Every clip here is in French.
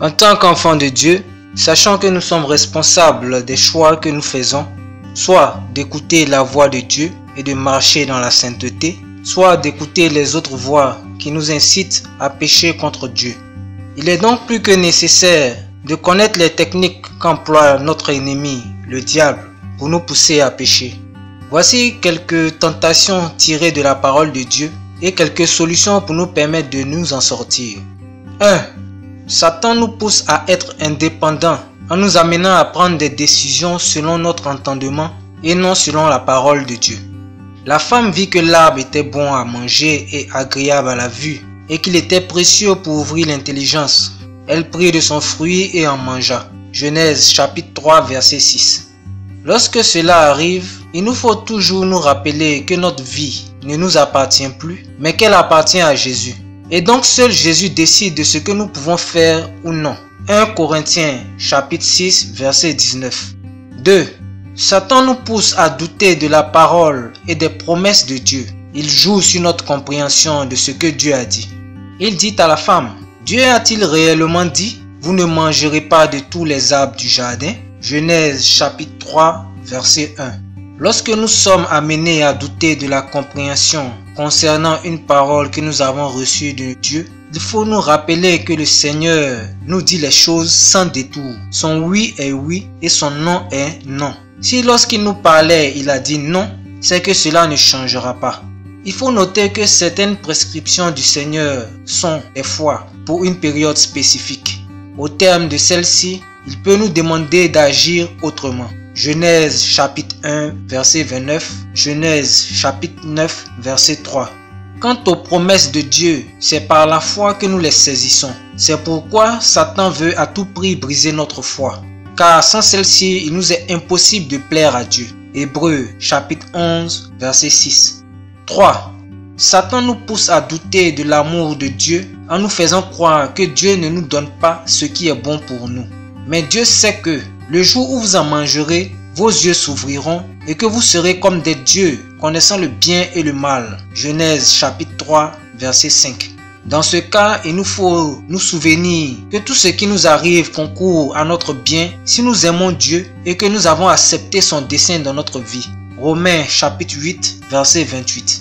En tant qu'enfants de Dieu, sachant que nous sommes responsables des choix que nous faisons, soit d'écouter la voix de Dieu et de marcher dans la sainteté, soit d'écouter les autres voix qui nous incitent à pécher contre Dieu. Il est donc plus que nécessaire de connaître les techniques qu'emploie notre ennemi, le diable, pour nous pousser à pécher. Voici quelques tentations tirées de la parole de Dieu et quelques solutions pour nous permettre de nous en sortir. 1. Satan nous pousse à être indépendants en nous amenant à prendre des décisions selon notre entendement et non selon la parole de Dieu. La femme vit que l'arbre était bon à manger et agréable à la vue et qu'il était précieux pour ouvrir l'intelligence. Elle prit de son fruit et en mangea. Genèse chapitre 3 verset 6. Lorsque cela arrive, il nous faut toujours nous rappeler que notre vie ne nous appartient plus, mais qu'elle appartient à Jésus. Et donc seul Jésus décide de ce que nous pouvons faire ou non. 1 Corinthiens chapitre 6 verset 19. 2. Satan nous pousse à douter de la parole et des promesses de Dieu. Il joue sur notre compréhension de ce que Dieu a dit. Il dit à la femme, Dieu a-t-il réellement dit, vous ne mangerez pas de tous les arbres du jardin? Genèse chapitre 3 verset 1. Lorsque nous sommes amenés à douter de la compréhension concernant une parole que nous avons reçue de Dieu, il faut nous rappeler que le Seigneur nous dit les choses sans détour. Son oui est oui et son non est non. Si lorsqu'il nous parlait, il a dit non, c'est que cela ne changera pas. Il faut noter que certaines prescriptions du Seigneur sont des fois pour une période spécifique. Au terme de celle-ci, il peut nous demander d'agir autrement. Genèse chapitre 1 verset 29, Genèse chapitre 9 verset 3. Quant aux promesses de Dieu, c'est par la foi que nous les saisissons. C'est pourquoi Satan veut à tout prix briser notre foi. Car sans celle-ci, il nous est impossible de plaire à Dieu. Hébreux chapitre 11 verset 6. 3. Satan nous pousse à douter de l'amour de Dieu en nous faisant croire que Dieu ne nous donne pas ce qui est bon pour nous. Mais Dieu sait que le jour où vous en mangerez, vos yeux s'ouvriront et que vous serez comme des dieux, connaissant le bien et le mal. Genèse chapitre 3, verset 5. Dans ce cas, il nous faut nous souvenir que tout ce qui nous arrive concourt à notre bien si nous aimons Dieu et que nous avons accepté son dessein dans notre vie. Romains chapitre 8, verset 28.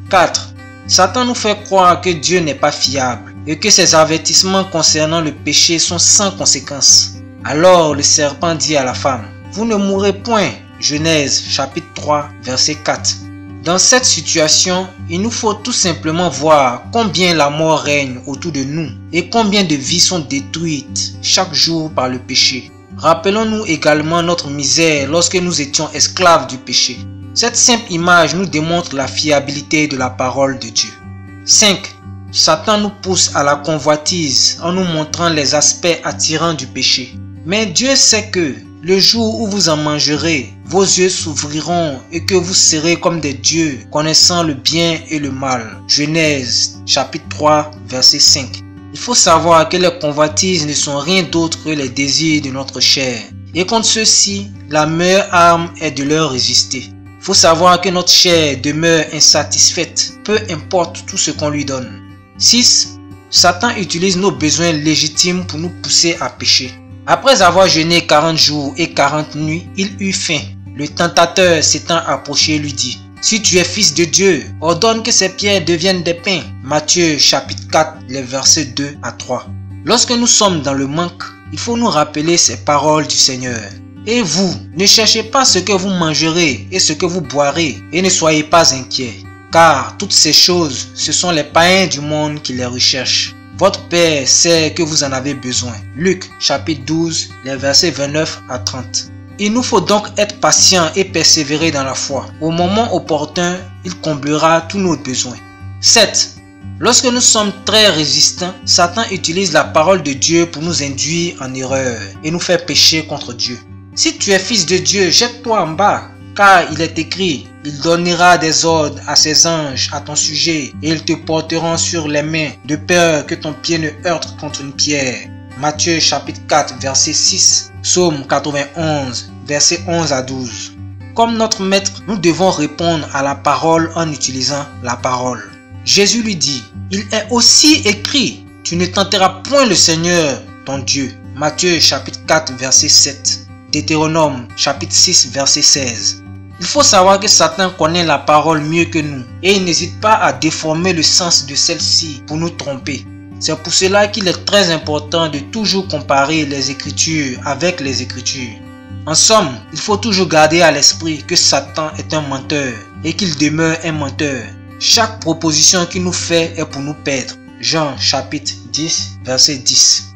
4. Satan nous fait croire que Dieu n'est pas fiable et que ses avertissements concernant le péché sont sans conséquence. Alors le serpent dit à la femme, « Vous ne mourrez point. » Genèse chapitre 3 verset 4. Dans cette situation, il nous faut tout simplement voir combien la mort règne autour de nous et combien de vies sont détruites chaque jour par le péché. Rappelons-nous également notre misère lorsque nous étions esclaves du péché. Cette simple image nous démontre la fiabilité de la parole de Dieu. 5. Satan nous pousse à la convoitise en nous montrant les aspects attirants du péché. Mais Dieu sait que le jour où vous en mangerez, vos yeux s'ouvriront et que vous serez comme des dieux, connaissant le bien et le mal. Genèse chapitre 3 verset 5. Il faut savoir que les convoitises ne sont rien d'autre que les désirs de notre chair. Et contre ceux-ci, la meilleure arme est de leur résister. Il faut savoir que notre chair demeure insatisfaite, peu importe tout ce qu'on lui donne. 6. Satan utilise nos besoins légitimes pour nous pousser à pécher. Après avoir jeûné 40 jours et 40 nuits, il eut faim. Le tentateur s'étant approché lui dit, « Si tu es fils de Dieu, ordonne que ces pierres deviennent des pains. » Matthieu chapitre 4, les versets 2 à 3. Lorsque nous sommes dans le manque, il faut nous rappeler ces paroles du Seigneur. « Et vous, ne cherchez pas ce que vous mangerez et ce que vous boirez, et ne soyez pas inquiets. Car toutes ces choses, ce sont les païens du monde qui les recherchent. Votre Père sait que vous en avez besoin. » Luc chapitre 12, les versets 29 à 30. Il nous faut donc être patients et persévérer dans la foi. Au moment opportun, il comblera tous nos besoins. 7. Lorsque nous sommes très résistants, Satan utilise la parole de Dieu pour nous induire en erreur et nous faire pécher contre Dieu. Si tu es fils de Dieu, jette-toi en bas, car il est écrit, il donnera des ordres à ses anges à ton sujet et ils te porteront sur les mains de peur que ton pied ne heurte contre une pierre. Matthieu chapitre 4 verset 6, Psaume 91 verset 11 à 12. Comme notre maître, nous devons répondre à la parole en utilisant la parole. Jésus lui dit, il est aussi écrit, tu ne tenteras point le Seigneur ton Dieu. Matthieu chapitre 4 verset 7. Deutéronome chapitre 6 verset 16. Il faut savoir que Satan connaît la parole mieux que nous et il n'hésite pas à déformer le sens de celle-ci pour nous tromper. C'est pour cela qu'il est très important de toujours comparer les Écritures avec les Écritures. En somme, il faut toujours garder à l'esprit que Satan est un menteur et qu'il demeure un menteur. Chaque proposition qu'il nous fait est pour nous perdre. Jean chapitre 10 verset 10.